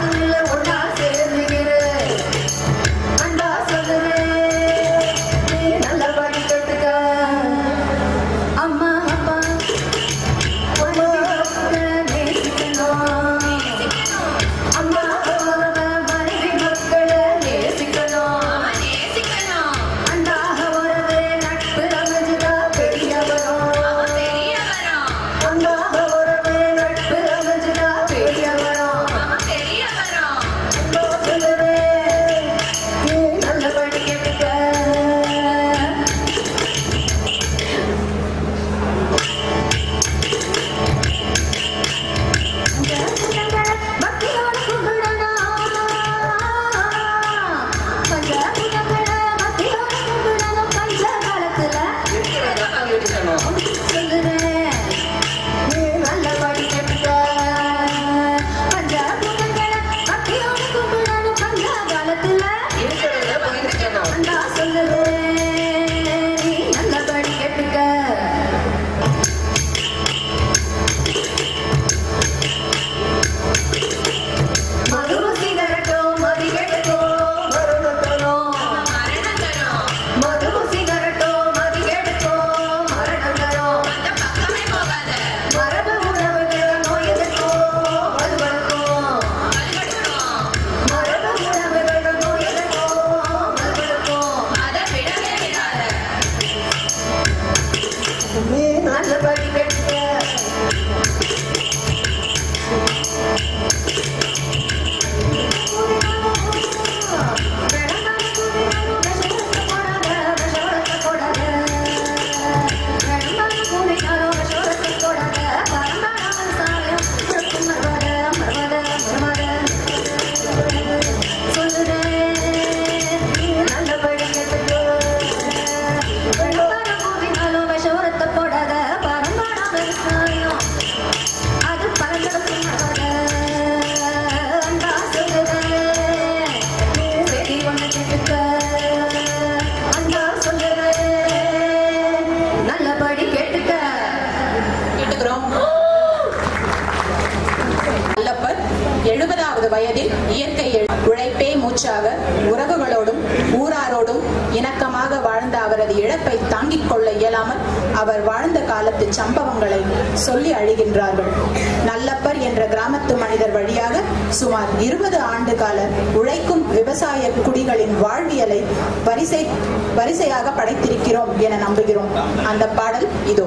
வயதில் இயற்கை உழைப்பே மூச்சாக உறவுகளோடும் ஊராரோடும் இணக்கமாக வாழ்ந்த அவரது இழப்பை தாங்கிக் கொள்ள இயலாமல் அவர் வாழ்ந்த காலத்து சம்பவங்களை சொல்லி அழுகின்றார்கள். நல்லப்பர் என்ற கிராமத்து மனிதர் வழியாக சுமார் இருபது ஆண்டு கால உழைக்கும் விவசாய குடிகளின் வாழ்வியலை வரிசை வரிசையாக படைத்திருக்கிறோம் என நம்புகிறோம். அந்த பாடல் இதோ.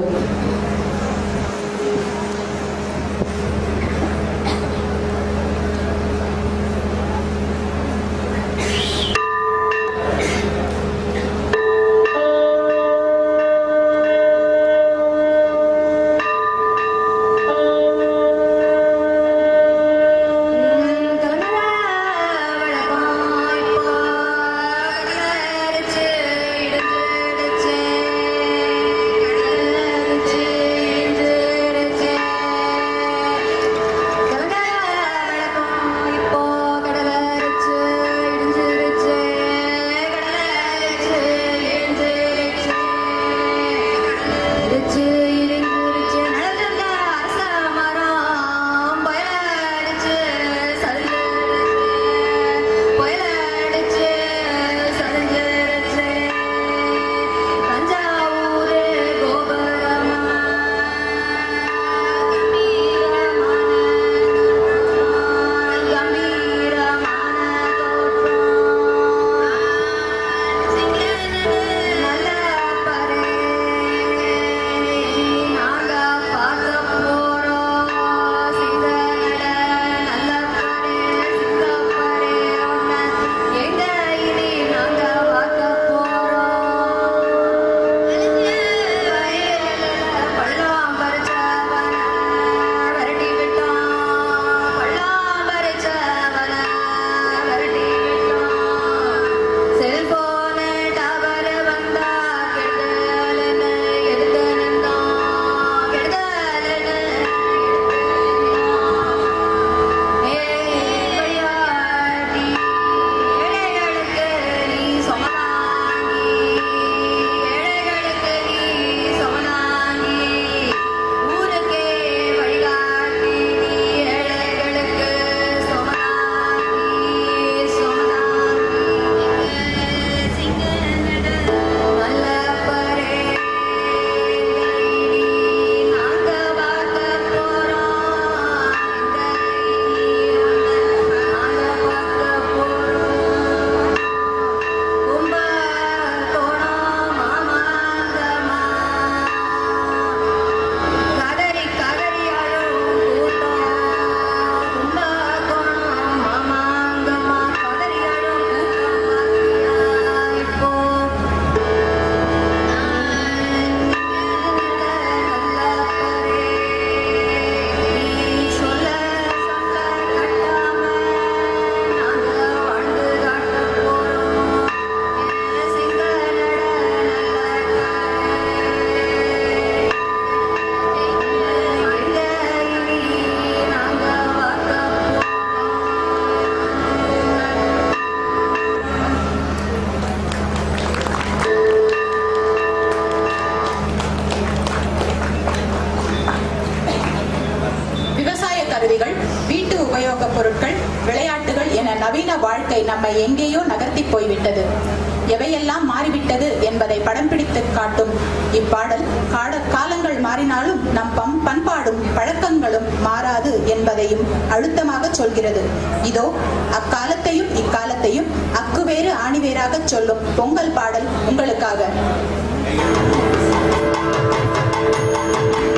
நம்மை எங்கேயோ நகர்த்தி போய்விட்டது. எவையெல்லாம் மாறிவிட்டது என்பதை படம் பிடித்து காட்டும் இப்பாடல் காலங்கள் மாறினாலும் நம் பம் பண்பாடும் பழக்கங்களும் மாறாது என்பதையும் அழுத்தமாக சொல்கிறது. இதோ அக்காலத்தையும் இக்காலத்தையும் அக்குவேறு ஆணிவேராக சொல்லும் பொங்கல் பாடல் உங்களுக்காக.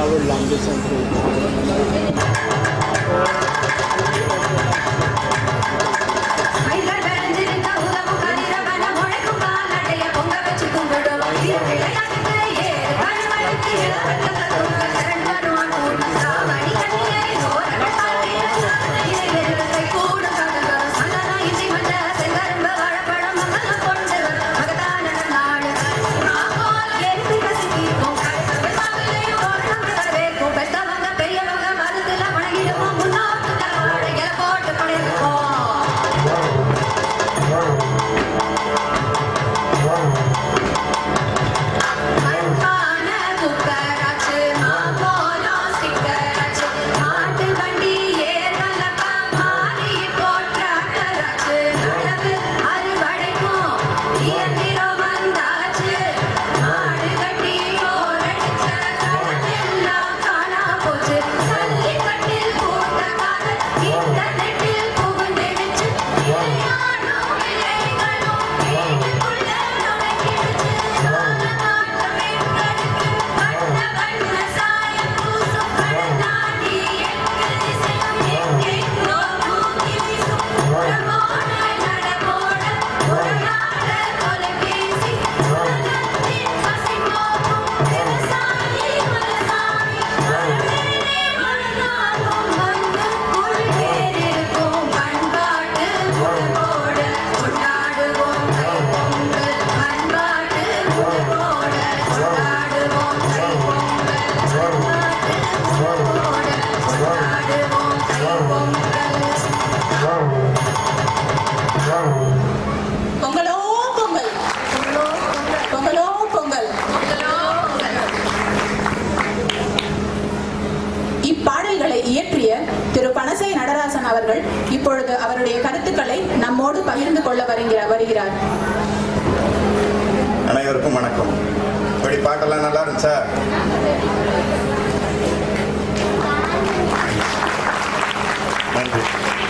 would love this and இப்பொழுது அவருடைய கருத்துக்களை நம்மோடு பகிர்ந்து கொள்ள வருகிறார். அனைவருக்கும் வணக்கம். இப்படி பாட்டெல்லாம் நல்லா இருந்துச்சா? நன்றி.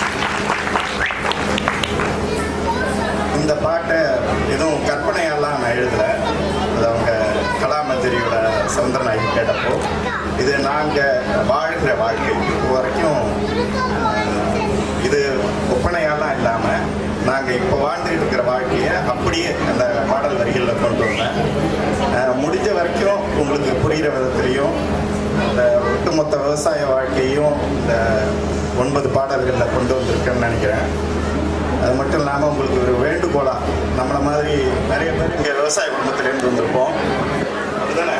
இந்த பாட்டை எதுவும் கற்பனையெல்லாம் நான் எழுதலை. அது அவங்க கலாமந்திரியோட சவுந்தரநாயகி கேட்டப்போ இது நாங்கள் வாழ்கிற வாழ்க்கை இப்போ வரைக்கும் இது ஒப்பனையெல்லாம் இல்லாமல் நாங்கள் இப்போ வாழ்ந்துட்டு இருக்கிற வாழ்க்கையை அப்படியே அந்த பாடல் வரிகளில் கொண்டு வந்தேன். முடிஞ்ச வரைக்கும் உங்களுக்கு புரிகிற விதத்துலையும் இந்த ஒட்டுமொத்த விவசாய வாழ்க்கையும் இந்த ஒன்பது பாடல்களில் கொண்டு வந்திருக்கேன்னு நினைக்கிறேன். அது மட்டும் இல்லாமல் உங்களுக்கு ஒரு வேண்டுகோளாக, நம்மளை மாதிரி நிறைய பேர் இங்கே விவசாய குடும்பத்திலேருந்து வந்திருப்போம், அப்படிதானே?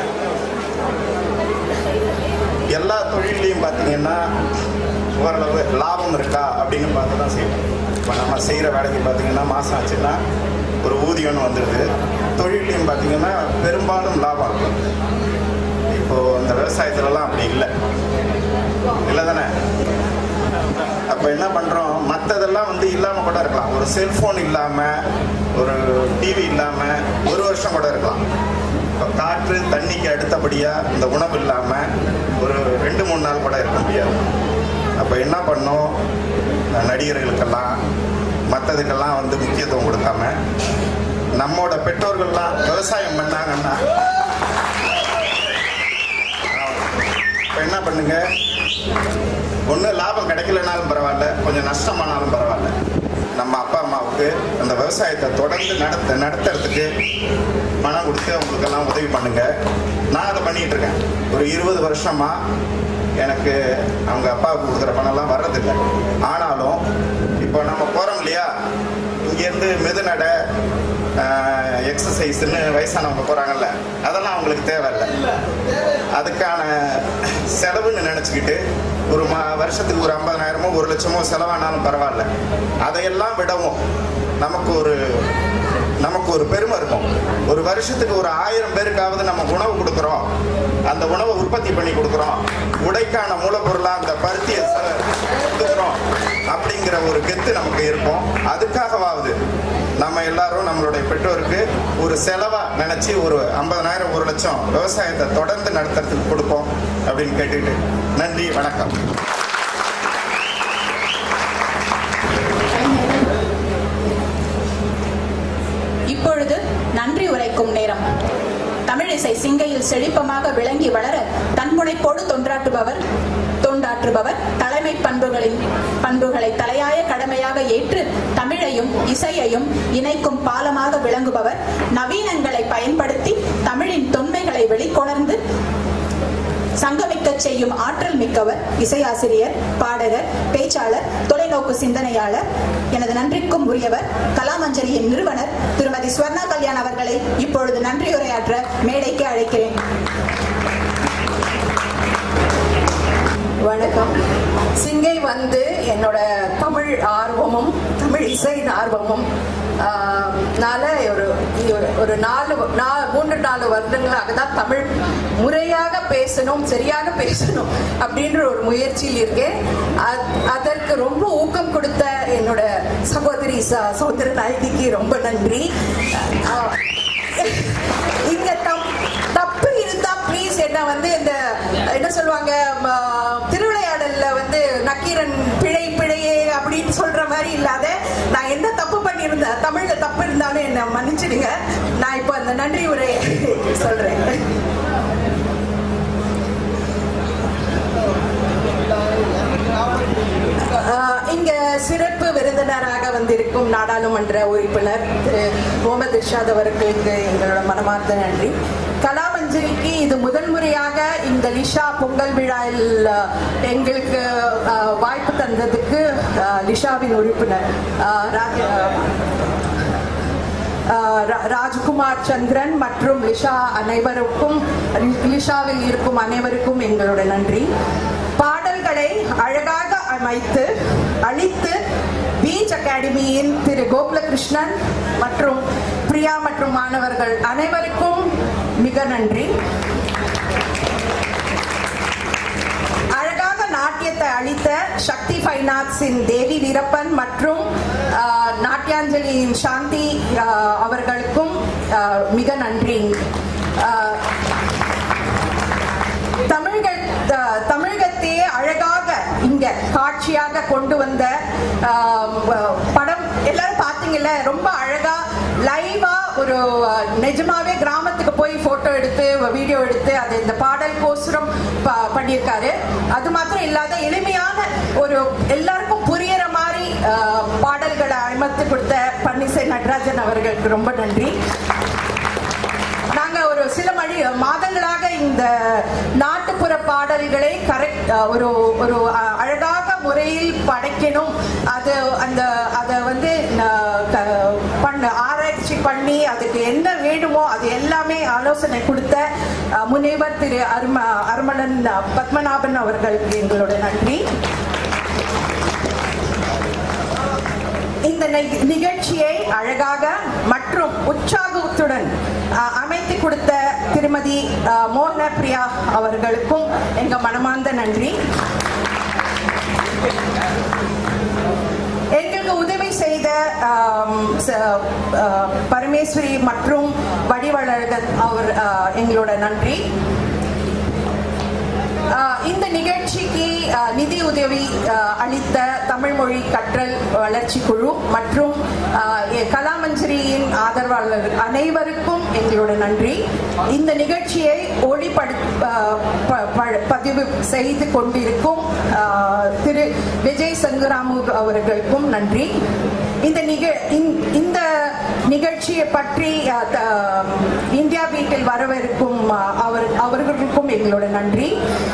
எல்லா தொழிலையும் பார்த்தீங்கன்னா ஓரளவு லாபம் இருக்கா அப்படின்னு பார்த்து தான் செய்வோம். இப்போ நம்ம செய்கிற வேலைக்கு பார்த்தீங்கன்னா மாதம் ஆச்சுன்னா ஒரு ஊதியம்னு வந்துடுது. தொழிலையும் பார்த்தீங்கன்னா பெரும்பாலும் லாபம் இருக்கும். இப்போது இந்த விவசாயத்துலலாம் அப்படி இல்லை இல்லை தானே? அப்போ என்ன பண்ணுறோம், மற்றதெல்லாம் வந்து இல்லாமல் கூட இருக்கலாம். ஒரு செல்ஃபோன் இல்லாமல், ஒரு டிவி இல்லாமல் ஒரு வருஷம் கூட இருக்கலாம். இப்போ காற்று தண்ணிக்கு அடுத்தபடியாக இந்த உணவு இல்லாமல் ஒரு ரெண்டு மூணு நாள் கூட இருக்க முடியாது. அப்போ என்ன பண்ணோம், நடிகர்களுக்கெல்லாம் மற்றதுக்கெல்லாம் வந்து முக்கியத்துவம் கொடுக்காம நம்மோட பெற்றோர்கள்லாம் விவசாயம் பண்ணாங்கன்னா இப்போ என்ன பண்ணுங்க, ஒன்று லாபம் கிடைக்கலனாலும் பரவாயில்ல, கொஞ்சம் நஷ்டமானாலும் பரவாயில்ல, நம்ம அப்பா அம்மாவுக்கு அந்த விவசாயத்தை தொடர்ந்து நடத்த நடத்துறதுக்கு பணம் கொடுத்து அவங்களுக்கெல்லாம் உதவி பண்ணுங்க. நான் அதை பண்ணிட்டு இருக்கேன். ஒரு இருபது வருஷமா எனக்கு அவங்க அப்பாவுக்கு கொடுக்குற பணம்லாம் வர்றதில்லை. ஆனாலும் இப்போ நம்ம போகிறோம் இல்லையா, இங்கேருந்து மெதுநடை எக்ஸசைஸ்ன்னு வயசானவங்க போகிறாங்கல்ல, அதெல்லாம் அவங்களுக்கு தேவையில்லை. அதுக்கான செலவுன்னு நினச்சிக்கிட்டு ஒரு மா வருஷத்துக்கு ஒரு ஐம்பதாயிரமோ ஒரு லட்சமோ செலவானாலும் பரவாயில்ல, அதையெல்லாம் விடவும் நமக்கு ஒரு நமக்கு ஒரு பெருமை இருக்கும். ஒரு வருஷத்துக்கு ஒரு ஆயிரம் பேருக்காவது நம்ம உணவு கொடுக்குறோம், அந்த உணவை உற்பத்தி பண்ணி கொடுக்குறோம், உடைக்கான மூலப்பொருளாக அந்த பருத்தியை கொடுக்குறோம் அப்படிங்கிற ஒரு கெத்து நமக்கு இருக்கும். அதுக்காகவாவது நம்ம எல்லாரும் நம்மளுடைய பெற்றோருக்கு ஒரு செலவா நினைச்சு ஒரு ஐம்பதனாயிரம் ஒரு லட்சம் விவசாயத்தை தொடர்ந்து நடத்துறதுக்கு கொடுப்போம் அப்படின்னு கேட்டுட்டு நன்றி, வணக்கம். நன்றி உரைக்கும் நேரம். தமிழிசை சிங்கையில் செழிப்பமாக விளங்கி வளர தன் தன்முனைப்போடு தொண்டாற்றுபவர் தொண்டாற்றுபவர் தலைமை பண்புகளின் பண்புகளை தலையாய கடமையாக ஏற்று தமிழையும் இசையையும் இணைக்கும் பாலமாக விளங்குபவர் நவீனங்களை பயன்படுத்தி தமிழின் தொன்மைகளை வெளிக்கொணர்ந்து சங்கமிக்க செய்யும் ஆற்றல் மிக்கவர் இசையாசிரியர், பாடகர், பேச்சாளர், தொலைநோக்கு சிந்தனையாளர். எனது நன்றிக்கும் உரியவர் கலாமஞ்சரியின் நிறுவனர் திருமதி ஸ்வர்ணா கல்யாண் அவர்களை இப்பொழுது நன்றியுரையாற்ற மேடைக்கு அழைக்கிறேன். வணக்கம். சிங்கை வந்து என்னோட தமிழ் ஆர்வமும் தமிழ் இசையின் ஆர்வமும் நால ஒரு ஒரு நாலு மூன்று நாலு வருடங்களாக தான் தமிழ் முறையாக பேசணும், சரியாக பேசணும் அப்படின்ற ஒரு முயற்சியில் இருக்கேன். அதற்கு ரொம்ப ஊக்கம் கொடுத்த என்னோட சகோதரி சௌந்தர நாயகிக்கு ரொம்ப நன்றி. இங்க தப்பு இருந்தா பிளீஸ் என்ன வந்து இந்த என்ன சொல்லுவாங்க திருவிளையாடல்ல வந்து நக்கீரன் பிழை பிழையே அப்படின்னு சொல்ற மாதிரி இல்லாத நான் எந்த தப்பு பண்ணியிருந்தேன் தமிழ்ல தப்பு இருந்தாலும் என்ன மன்னிச்சிடுங்க. நான் இப்ப அந்த நன்றி உரை சொல்றேன். இங்க சிறப்பு விருந்தினராக வந்திருக்கும் நாடாளுமன்ற உறுப்பினர் திரு முகமது இர்ஷாத் அவர்களுக்கு எங்களோட மனமார்ந்த நன்றி. கலாமஞ்சரிக்கு இது முதல் முறையாக இந்த லிஷா பொங்கல் விழாவில் எங்களுக்கு வாய்ப்பு தந்ததுக்கு லிஷாவின் உறுப்பினர் ராஜ்குமார் சந்திரன் மற்றும் லிஷா அனைவருக்கும் லிஷாவில் இருக்கும் அனைவருக்கும் எங்களோட நன்றி. பாடல்களை அழகாக அமைத்து அளித்து பீச் அகாடமியின் திரு கோகுலகிருஷ்ணன் மற்றும் பிரியா மற்றும் மாணவர்கள் அனைவருக்கும் மிக நன்றி. அழகாக நாட்டியத்தை அளித்த சக்தி ஃபைன் ஆர்ட்ஸின் தேவி வீரப்பன் மற்றும் நாட்டியாஞ்சலியின் சாந்தி அவர்களுக்கும் மிக நன்றி. தமிழ்கள் தமிழகத்தையே அழகாக இங்க காட்சியாக கொண்டு வந்த படம் எல்லாரும் பாத்தீங்கல்ல, ரொம்ப அழகா லைவா ஒரு நிஜமாவே கிராமத்துக்கு போய் போட்டோ எடுத்து வீடியோ எடுத்து அது இந்த பாடல் கோசரம் பண்ணியிருக்காரு. அது மாத்திரம் இல்லாத எளிமையான ஒரு எல்லாருக்கும் புரியற மாதிரி பாடல்களை அமைத்து கொடுத்த பன்னிசை நடராஜன் அவர்களுக்கு ரொம்ப நன்றி. நாங்க ஒரு சில மணி மாதங்களாக இந்த நாட்டுப்புற பாடல்களை கரெக்ட் ஒரு ஒரு அழகாக முறையில் படைக்கணும், அது அந்த அதை வந்து பண்ண ஆராய்ச்சி பண்ணி அதுக்கு என்ன வேணுமோ அது எல்லாமே ஆலோசனை கொடுத்த முனைவர் திரு அரும அருமலன் பத்மநாபன் அவர்களுக்கு எங்களோட நன்றி. இந்த நிகழ்ச்சியை அழகாக மற்றும் உற்சாகத்துடன் அமைத்து கொடுத்த திருமதி மோகன பிரியா அவர்களுக்கும் எங்க மனமார்ந்த நன்றி. எங்களுக்கு உதவி செய்த பரமேஸ்வரி மற்றும் வடிவழகன் அவர் எங்களோட நன்றி. இந்த நிகழ்ச்சிக்கு நிதி உதவி அளித்த தமிழ் மொழி கற்றல் வளர்ச்சி குழு மற்றும் கலாமஞ்சரியின் ஆதரவாளர் அனைவருக்கும் எங்களோட நன்றி. இந்த நிகழ்ச்சியை ஒளிபடு பதிவு செய்து கொண்டிருக்கும் திரு விஜய் சங்கராமு அவர்களுக்கும் நன்றி. இந்த நிக இந்த நிகழ்ச்சியை பற்றி இந்தியா வீட்டில் வரவிருக்கும் அவர் அவர்களுக்கும் எங்களோட நன்றி.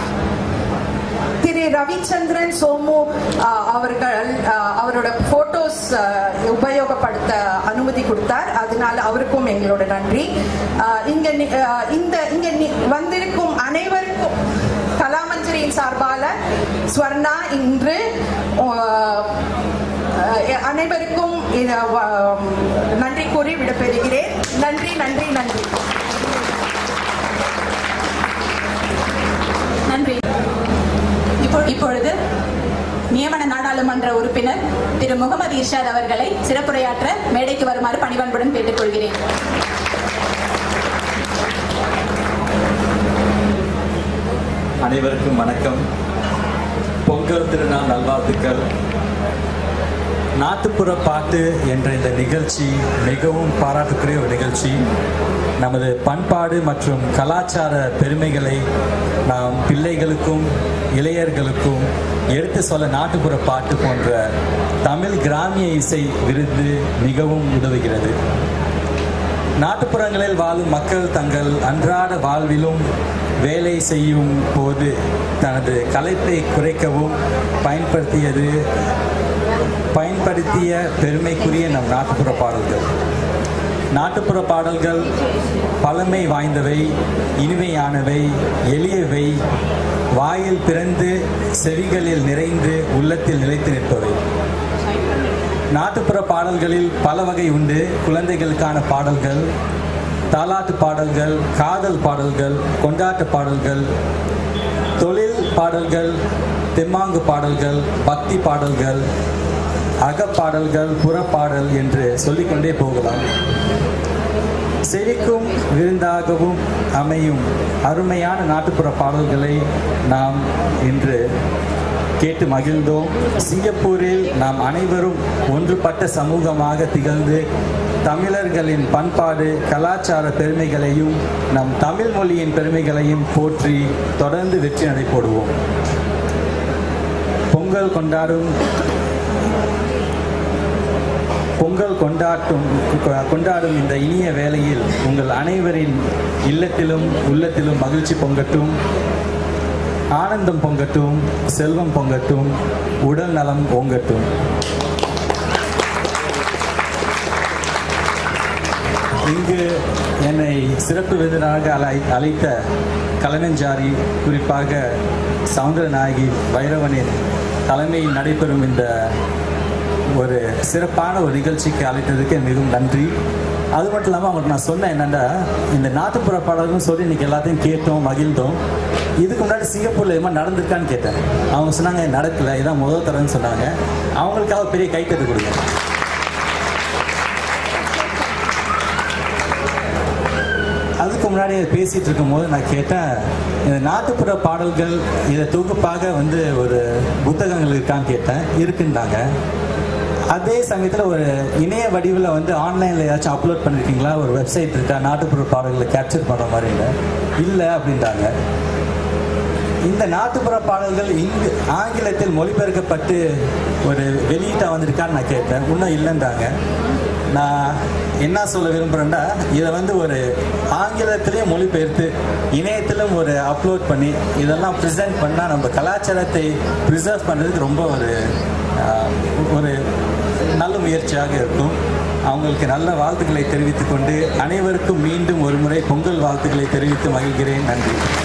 திரு ரவிச்சந்திரன் சோமு அவர்கள் அவரோட போட்டோஸ் உபயோகப்படுத்த அனுமதி கொடுத்தார், அதனால அவருக்கும் எங்களோட நன்றி. இங்க இந்த இங்க வந்திருக்கும் அனைவருக்கும் கலாமஞ்சரியின் சார்பால ஸ்வர்ணா இன்று அனைவருக்கும் நன்றி கூறி விடைபெறுகிறேன். நன்றி நன்றி நன்றி நன்றி. இப்பொழுது நியமன நாடாளுமன்ற உறுப்பினர் திரு முகமது இர்ஷாத் அவர்களை சிறப்புரையாற்ற மேடைக்கு வருமாறு பணிவன்புடன் கேட்டுக் கொள்கிறேன். அனைவருக்கும் வணக்கம். பொங்கல் திருநாள் நல்வாழ்த்துக்கள். நாட்டுப்புற பாட்டு என்ற இந்த நிகழ்ச்சி மிகவும் பாராட்டுக்குரிய ஒரு நிகழ்ச்சி. நமது பண்பாடு மற்றும் கலாச்சார பெருமைகளை நாம் பிள்ளைகளுக்கும் இளையர்களுக்கும் எடுத்து சொல்ல நாட்டுப்புற பாட்டு போன்ற தமிழ் கிராமிய இசை விருது மிகவும் உதவுகிறது. நாட்டுப்புறங்களில் வாழும் மக்கள் தங்கள் அன்றாட வாழ்விலும் வேலை செய்யும் போது தனது களைப்பை குறைக்கவும் பயன்படுத்தியது பயன்படுத்திய பெருமைக்குரிய நம் நாட்டுப்புற பாடல்கள். நாட்டுப்புற பாடல்கள் பழமை வாய்ந்தவை, இனிமையானவை, எளியவை, வாயில் பிறந்து செவிகளில் நிறைந்து உள்ளத்தில் நிலைத்து நிற்பவை. நாட்டுப்புற பாடல்களில் பல வகை உண்டு. குழந்தைகளுக்கான பாடல்கள், தாலாட்டு பாடல்கள், காதல் பாடல்கள், கொண்டாட்ட பாடல்கள், தொழில் பாடல்கள், தெம்மாங்கு பாடல்கள், பக்தி பாடல்கள், அகப்பாடல்கள், புறப்பாடல் என்று சொல்லிக்கொண்டே போகலாம். செவிக்கும் விருந்தாகவும் அமையும் அருமையான நாட்டுப்புற பாடல்களை நாம் இன்று கேட்டு மகிழ்ந்தோம். சிங்கப்பூரில் நாம் அனைவரும் ஒன்றுபட்ட சமூகமாக திகழ்ந்து தமிழர்களின் பண்பாடு கலாச்சார பெருமைகளையும் நம் தமிழ் மொழியின் பெருமைகளையும் போற்றி தொடர்ந்து வெற்றி நடை போடுவோம். பொங்கல் கொண்டாடும் பொங்கல் கொண்டாட்டும் கொண்டாடும் இந்த இனிய வேளையில் உங்கள் அனைவரின் இல்லத்திலும் உள்ளத்திலும் மகிழ்ச்சி பொங்கட்டும், ஆனந்தம் பொங்கட்டும், செல்வம் பொங்கட்டும், உடல் நலம் ஓங்கட்டும். இங்கு என்னை சிறப்பு விருந்தினராக அழை அழைத்த கலைஞாரி, குறிப்பாக சவுந்தரநாயகி வைரவனின் தலைமையில் நடைபெறும் இந்த ஒரு சிறப்பான ஒரு நிகழ்ச்சிக்கு அழைத்ததுக்கு மிகவும் நன்றி. அது மட்டும் இல்லாமல் அவங்களுக்கு நான் சொன்னேன் என்னென்னா, இந்த நாட்டுப்புற பாடல்கள்னு சொல்லி இன்றைக்கி எல்லாத்தையும் கேட்டோம், மகிழ்ந்தோம். இதுக்கு முன்னாடி சிங்கப்பூரில் இது மாதிரி நடந்திருக்கான்னு கேட்டேன். அவங்க சொன்னாங்க நடக்கலை, இதான் முதல் தரன்னு சொன்னாங்க. அவங்களுக்காக பெரிய கைத்தட்டு கொடுங்க. அதுக்கு முன்னாடி பேசிகிட்டு இருக்கும்போது நான் கேட்டேன், இந்த நாட்டுப்புற பாடல்கள் இதை தொகுப்பாக வந்து ஒரு புத்தகங்கள் இருக்கான்னு கேட்டேன். இருக்குன்னாங்க. அதே சமயத்தில் ஒரு இணைய வடிவில் வந்து ஆன்லைனில் ஏதாச்சும் அப்லோட் பண்ணியிருக்கீங்களா, ஒரு வெப்சைட் இருக்கா நாட்டுப்புற பாடல்களை கேப்சர் பண்ணுற மாதிரி? இல்லை இல்லை அப்படின்ட்டாங்க. இந்த நாட்டுப்புற பாடல்கள் இங்கு ஆங்கிலத்தில் மொழிபெயர்க்கப்பட்டு ஒரு வெளியீட்டாக வந்திருக்கான்னு நான் கேட்டேன். இன்னும் இல்லைன்றாங்க. நான் என்ன சொல்ல விரும்புகிறேன்னா, இதை வந்து ஒரு ஆங்கிலத்திலையும் மொழிபெயர்த்து இணையத்திலும் ஒரு அப்லோட் பண்ணி இதெல்லாம் ப்ரெசென்ட் பண்ணால் நம்ம கலாச்சாரத்தை ப்ரிசர்வ் பண்ணுறதுக்கு ரொம்ப ஒரு ஒரு நல்ல முயற்சியாக இருக்கும். அவங்களுக்கு நல்ல வாழ்த்துக்களை தெரிவித்துக் கொண்டு அனைவருக்கும் மீண்டும் ஒரு முறை பொங்கல் வாழ்த்துக்களை தெரிவித்து மகிழ்கிறேன். நன்றி.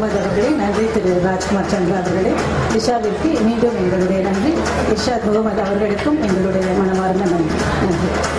முகமது அவர்களே, நன்றி திரு ராஜ்குமார் சந்திரா அவர்களே. இஷாவிற்கு மீண்டும் எங்களுடைய நன்றி. இர்ஷாத் முகமது அவர்களுக்கும் எங்களுடைய மனமார்ந்த நன்றி. நன்றி.